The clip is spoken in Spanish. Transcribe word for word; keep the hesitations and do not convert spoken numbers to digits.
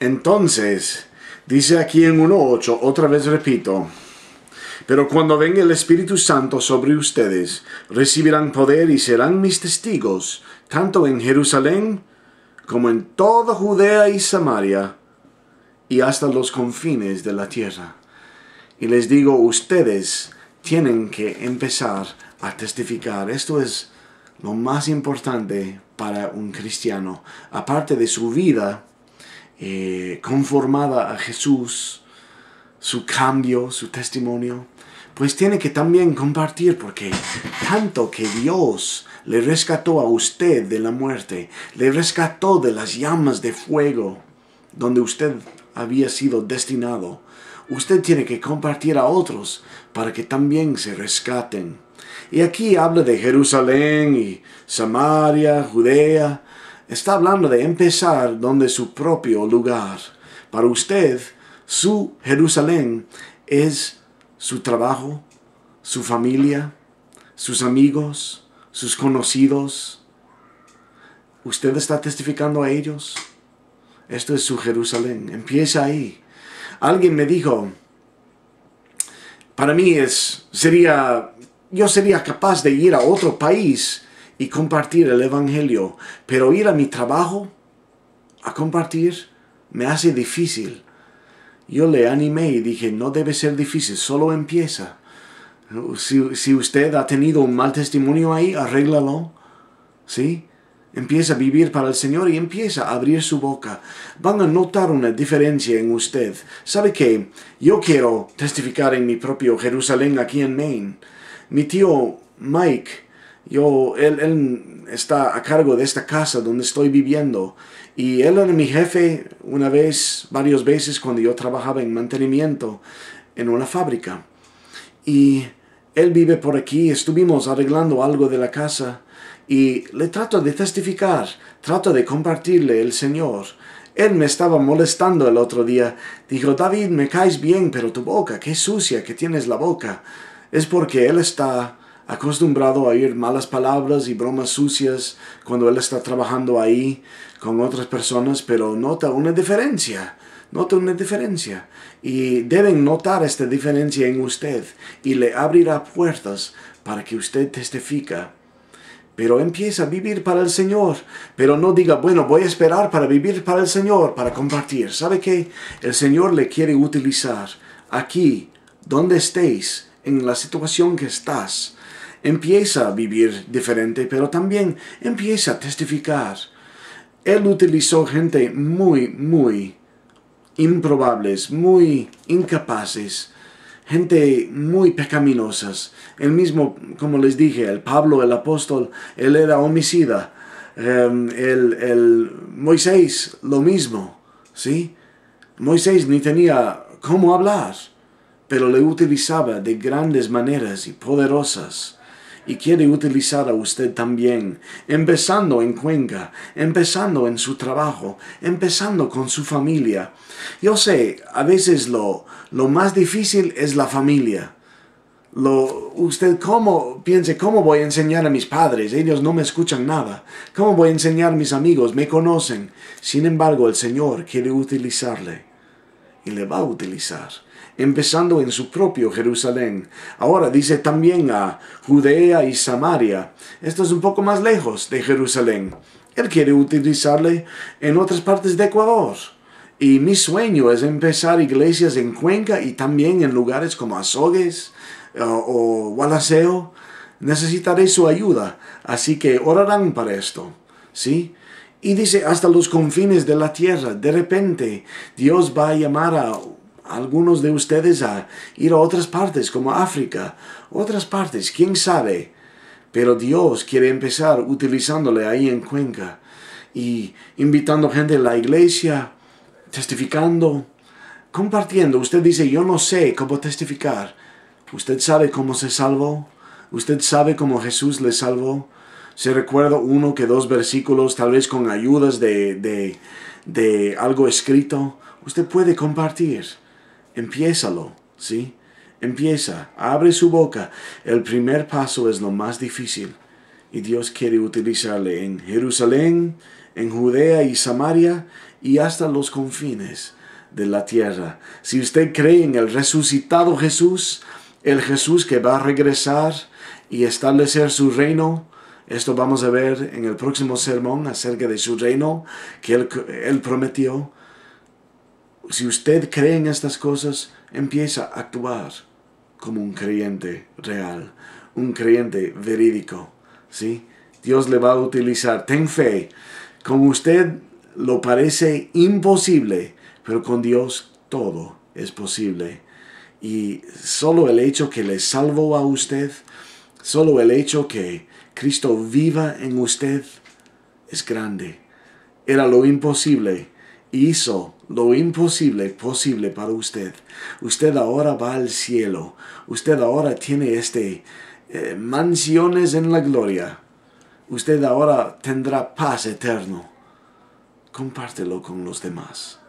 Entonces, dice aquí en uno ocho, otra vez repito, pero cuando venga el Espíritu Santo sobre ustedes, recibirán poder y serán mis testigos, tanto en Jerusalén como en toda Judea y Samaria, y hasta los confines de la tierra. Y les digo, ustedes tienen que empezar a testificar. Esto es lo más importante para un cristiano. Aparte de su vida eh, conformada a Jesús, su cambio, su testimonio, pues tiene que también compartir, porque tanto que Dios le rescató a usted de la muerte, le rescató de las llamas de fuego donde usted había sido destinado. Usted tiene que compartir a otros para que también se rescaten. Y aquí habla de Jerusalén y Samaria, Judea. Está hablando de empezar donde su propio lugar. Para usted, su Jerusalén es su trabajo, su familia, sus amigos, sus conocidos. ¿Usted está testificando a ellos? Esto es su Jerusalén. Empieza ahí. Alguien me dijo, para mí es, sería, yo sería capaz de ir a otro país y compartir el Evangelio, pero ir a mi trabajo a compartir me hace difícil. Yo le animé y dije, no debe ser difícil, solo empieza. Si, si usted ha tenido un mal testimonio ahí, arréglalo, ¿sí? Empieza a vivir para el Señor y empieza a abrir su boca. Van a notar una diferencia en usted. ¿Sabe qué? Yo quiero testificar en mi propio Jerusalén, aquí en Maine. Mi tío Mike, yo, él, él está a cargo de esta casa donde estoy viviendo. Y él era mi jefe una vez, varias veces, cuando yo trabajaba en mantenimiento en una fábrica. Y él vive por aquí, estuvimos arreglando algo de la casa. Y le trato de testificar, trato de compartirle el Señor. Él me estaba molestando el otro día. Dijo, David, me caes bien, pero tu boca, qué sucia que tienes la boca. Es porque él está acostumbrado a oír malas palabras y bromas sucias cuando él está trabajando ahí con otras personas, pero nota una diferencia. Nota una diferencia. Y deben notar esta diferencia en usted. Y le abrirá puertas para que usted testifique. Pero empieza a vivir para el Señor. Pero no diga, bueno, voy a esperar para vivir para el Señor, para compartir. ¿Sabe qué? El Señor le quiere utilizar aquí, donde estéis, en la situación que estás. Empieza a vivir diferente, pero también empieza a testificar. Él utilizó gente muy, muy improbables, muy incapaces. Gente muy pecaminosas. El mismo, como les dije, el Pablo, el apóstol, él era homicida. Um, el, el Moisés, lo mismo, ¿sí? Moisés ni tenía cómo hablar, pero le utilizaba de grandes maneras y poderosas. Y quiere utilizar a usted también, empezando en Cuenca, empezando en su trabajo, empezando con su familia. Yo sé, a veces lo, lo más difícil es la familia. Lo, usted cómo, piense, ¿cómo voy a enseñar a mis padres? Ellos no me escuchan nada. ¿Cómo voy a enseñar a mis amigos? Me conocen. Sin embargo, el Señor quiere utilizarle. Y le va a utilizar. Empezando en su propio Jerusalén. Ahora dice también a Judea y Samaria. Esto es un poco más lejos de Jerusalén. Él quiere utilizarle en otras partes de Ecuador. Y mi sueño es empezar iglesias en Cuenca y también en lugares como Azogues o, o Gualaceo. Necesitaré su ayuda. Así que orarán para esto. ¿Sí? Y dice hasta los confines de la tierra. De repente Dios va a llamar a algunos de ustedes a ir a otras partes como África, otras partes, quién sabe. Pero Dios quiere empezar utilizándole ahí en Cuenca y invitando gente a la iglesia, testificando, compartiendo. Usted dice, yo no sé cómo testificar. ¿Usted sabe cómo se salvó? ¿Usted sabe cómo Jesús le salvó? Se recuerda uno que dos versículos, tal vez con ayudas de, de, de algo escrito. Usted puede compartir. Empiézalo, ¿sí? Empieza, abre su boca. El primer paso es lo más difícil. Y Dios quiere utilizarle en Jerusalén, en Judea y Samaria y hasta los confines de la tierra. Si usted cree en el resucitado Jesús, el Jesús que va a regresar y establecer su reino, esto vamos a ver en el próximo sermón acerca de su reino que Él, él prometió. Si usted cree en estas cosas, empieza a actuar como un creyente real, un creyente verídico, ¿sí? Dios le va a utilizar. Ten fe. Con usted lo parece imposible, pero con Dios todo es posible. Y solo el hecho que le salvó a usted, solo el hecho que Cristo viva en usted es grande. Era lo imposible. Hizo lo imposible posible para usted. Usted ahora va al cielo. Usted ahora tiene este eh, mansiones en la gloria. Usted ahora tendrá paz eterna. Compártelo con los demás.